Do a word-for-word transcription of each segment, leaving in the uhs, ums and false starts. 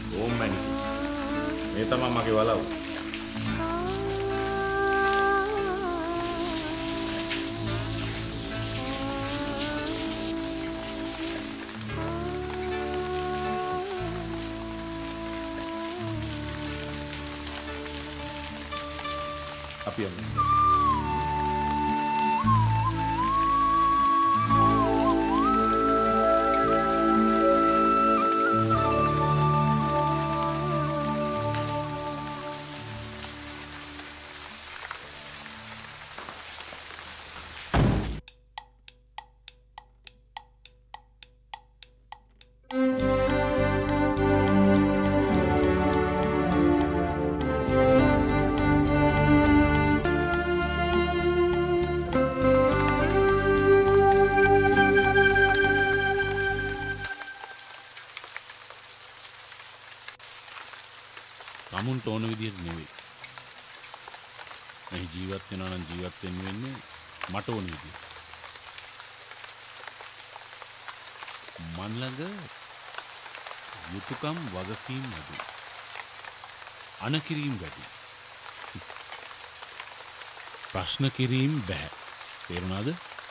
ඕම් මැනිකු. මේ තමයි මගේ වලව්. අපි යමු. නමුන්ට ඕන විදිහට නෙවෙයි. මේ ජීවත් වෙනවා නම් ජීවත් වෙන්න වෙන්නේ මට ඕන විදිහට. මන් ළඟ යුතුයකම් වගකීම් වැඩි. අනකිරීම වැඩි. ප්‍රශ්න කිරීම බෑ. තේරුණාද?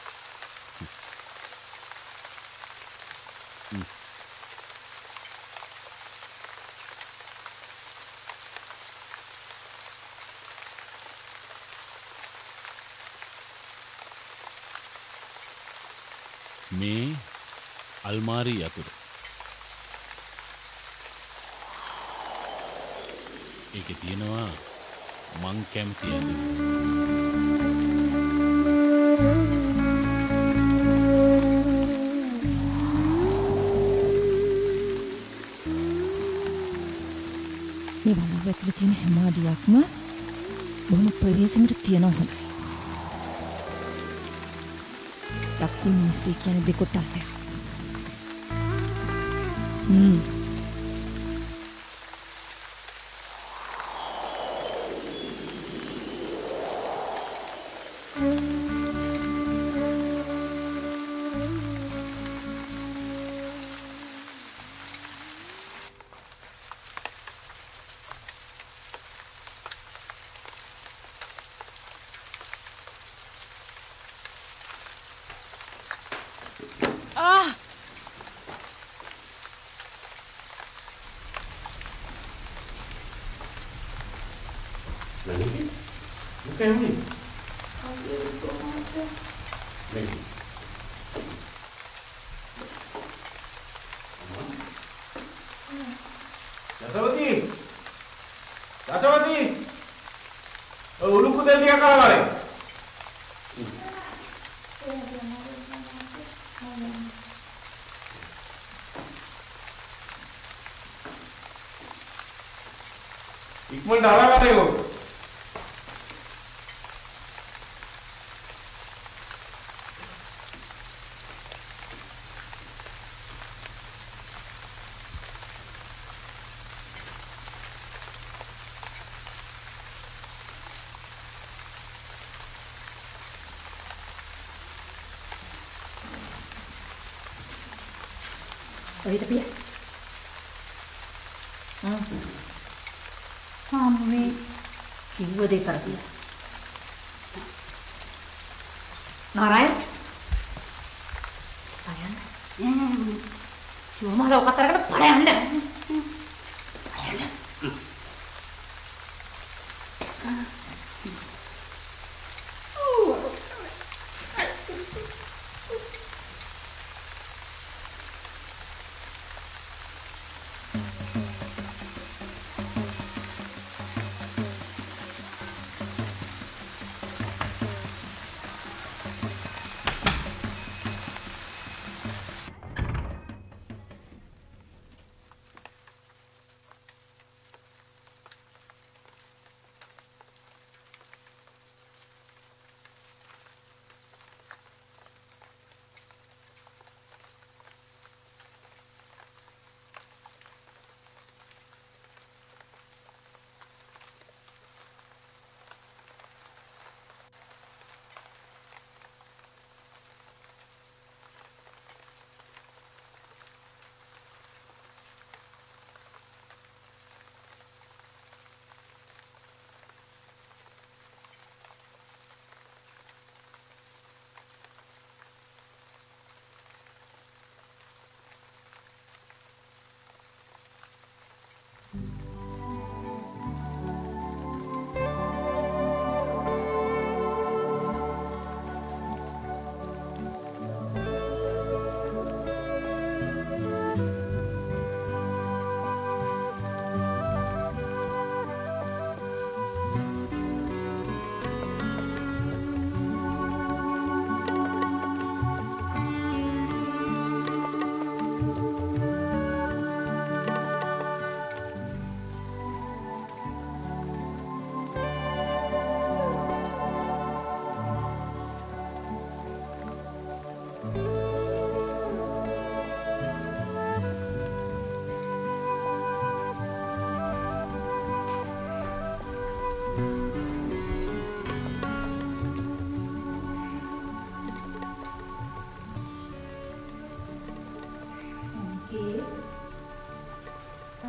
මේ අල්මාරි යතුර. ඒකේ තියෙනවා මං කැමති ඇඳුම්. මේ වලව ඇතුලේ තියෙන හැම අඩියක්ම බොහොම ප්‍රවේශමට තියෙනවා හොඳයි. Aku mesti kian dekotase. Hmm. Bukan ni. Lagi. Dasawati. Dasawati. Oh, ulu ku tadi akal balik. Ikmal darah mana yo? Ở đây tapi ya. Hmm. Kami kiwa deh tapi ya. Narayan. Sayang. Hmm. Cuma lo katakan pada anda. Anda.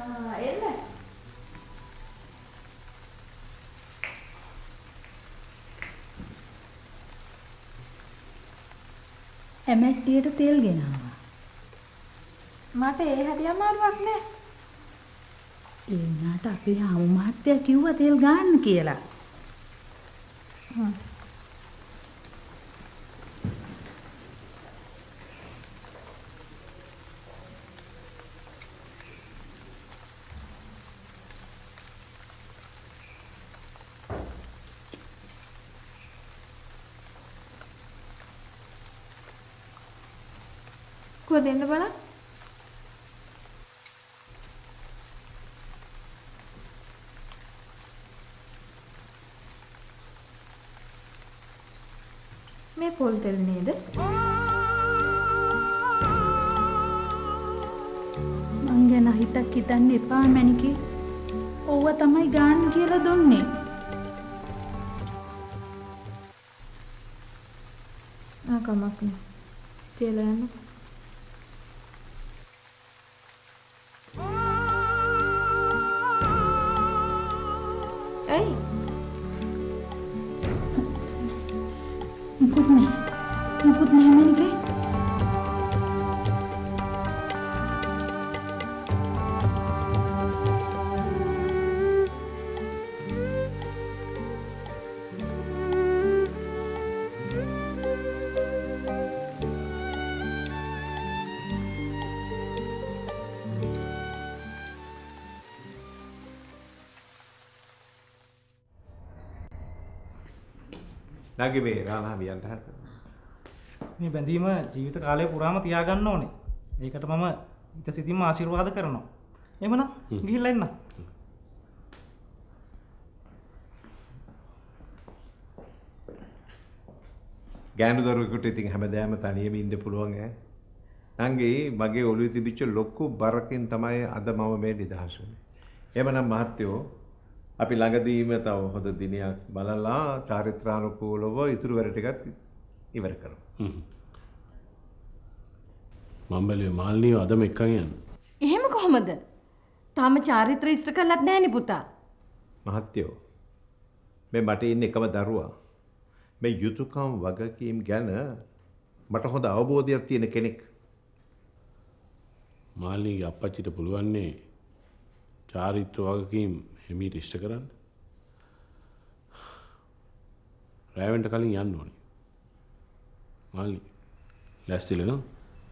ආ එන්න. හැමැට්ටියට තෙල් ගෙනාවා. මට ඒ හැටි අමාරුවක් නෑ. ඒ වුණාට අපේ හාමු මහත්තයා කිව්වා තෙල් ගන්න කියලා. හ්ම්. කොහෙද දෙන්න බලන්න? මේ පොල් තෙල් නේද? මං ගැන හිතක් හිතන්න එපා මැනිකේ. ඕව තමයි ගන්න කියලා දුන්නේ. ආ කමක් නෑ. තියලා යන්න. ඇයි? මුකුත් නෑ. මුකුත් නෑ මැනිකේ. නැගි මේ රාණා වියන්ට හත. මේ බැඳීම ජීවිත කාලය පුරාම තියාගන්න ඕනේ. ඒකට මම හිත සිතින්ම ආශිර්වාද කරනවා. එහෙමනම් ගිහිල්ලා එන්න. ගෑනු දරුවෙකුට ඉතින් හැමදාම තනියම ඉන්න පුළුවන් ඈ. නංගි මගේ ඔළුවේ තිබිච්ච ලොකු බරකින් තමයි අද මම මේ නිදහස් වුනේ. එහෙමනම් මහත්තයෝ අපි ළඟදීම තව හොඳ දිනයක් බලලා චාරිත්‍රානුකූලව ඉතුරු වැඩ ටිකත් ඉවර කරමු. හ්ම්. මම බැලුවේ මාල්නිය අදම එක්කන් යන්න. එහෙම කොහමද? තාම චාරිත්‍ර ඉෂ්ට කළත් නැහැනේ පුතා. මහත්තයෝ මේ මට ඉන්න එකම දරුවා. මේ යුතුයකම් වගකීම් ගැන මට හොඳ අවබෝධයක් තියෙන කෙනෙක්. මාල්නියගේ අප්පච්චිට පුළුවන්නේ චාරිත්‍ර වගකීම් හිමීට ඉෂ්ට කරන්න. රැවෙන්ට කලින් යන්න ඕනේ. මාල්නි ලෑස්තිල නෝ?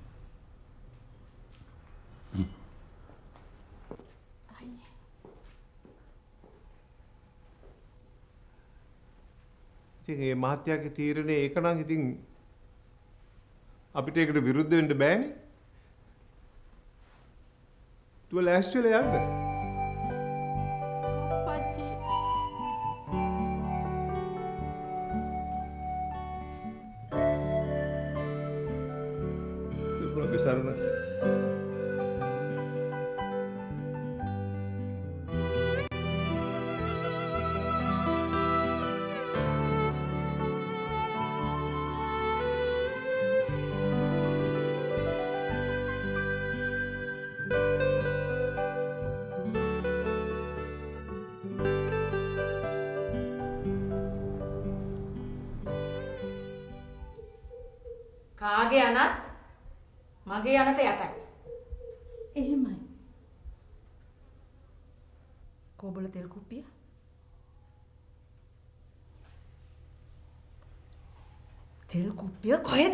ඉතින් මේ මහත්තයාගේ තීරණය ඒක නම් ඉතින් අපිට ඒකට විරුද්ධ වෙන්න බෑනේ. තුව ලෑස්ති වෙලා යන්න. පච්චි. දුක සරණ. කාගේ අනත් මගේ අනට යටයි. එහෙමයි. කොබල තෙල් කුප්පිය. තෙල් කුප්පිය කොහෙද?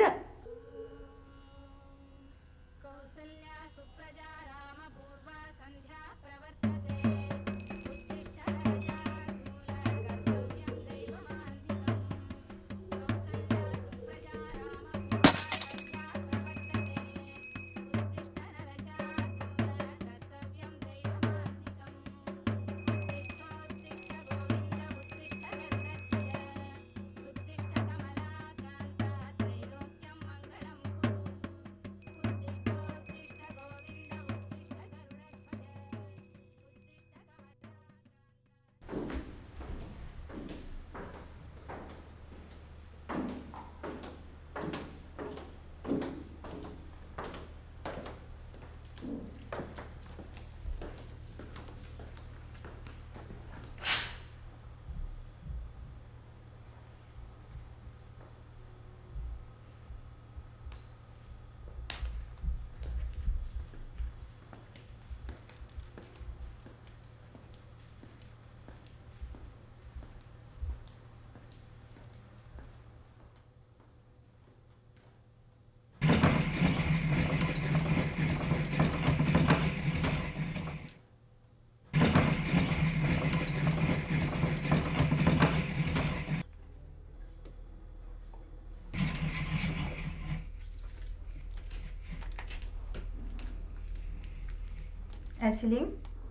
ඇසිලින්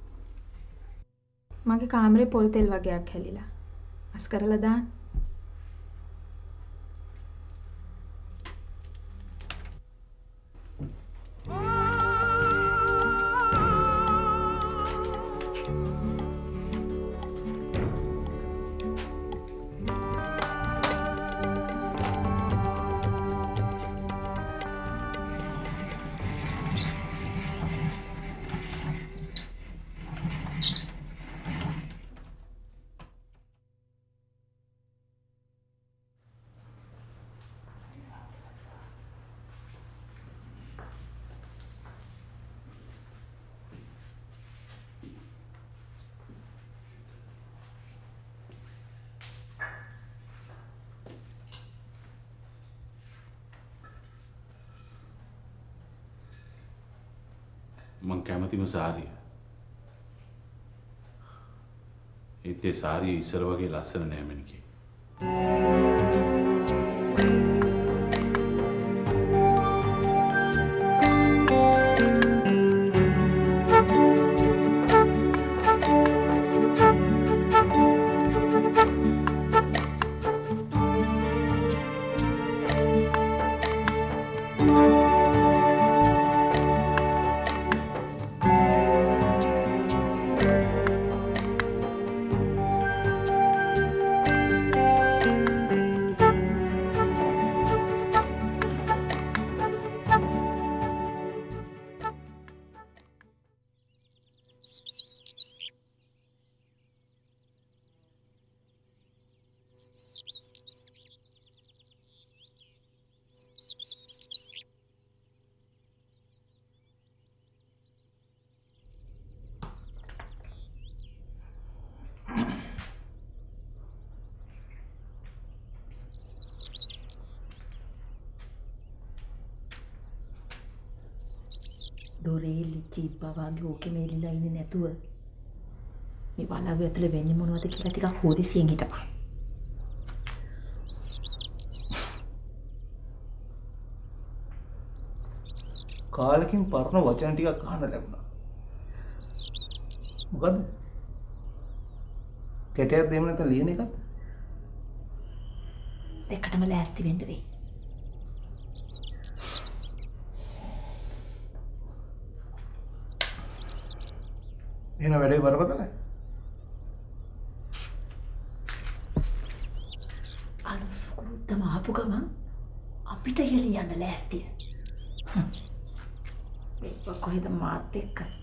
මගේ කාමරේ පොල් තෙල් වගේක් හැලිලා. අස් කරලා දාන්න. මං කැමතිම සාරිය. ඒත් ඒ සාරිය ඉස්සර වගේ ලස්සන නෑ මණිකේ. දොරේ ලිචිප්පා වගේ ඕකෙම එලිලා ඉන්නේ නැතුව මේ වලව්ව ඇතුලේ වෙන්නේ මොනවද කියලා ටිකක් හොදිසියෙන් හිටපන්. කාලෙකින් පරණ වචන ටිකක් අහන්න ලැබුණා. මොකද්ද? කැටයක් දෙන්න නැත්නම් ලියන එකත්? දෙකටම ලෑස්ති වෙන්න වෙයි. එහෙනම් වැඩේ බරපතලයි. අලුසුකුරුද්දම ආපු ගමන් අපිට හෙලියන්න ලෑස්තිය. ඒක කොහෙද මාත් එක්ක